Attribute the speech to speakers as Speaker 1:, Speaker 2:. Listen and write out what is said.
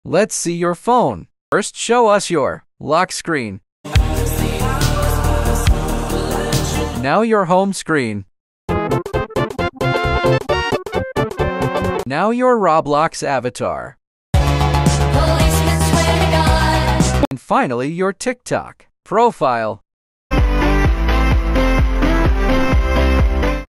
Speaker 1: Let's see your phone. First, show us your lock screen. Now your home screen. Now your Roblox avatar. And finally, your TikTok profile.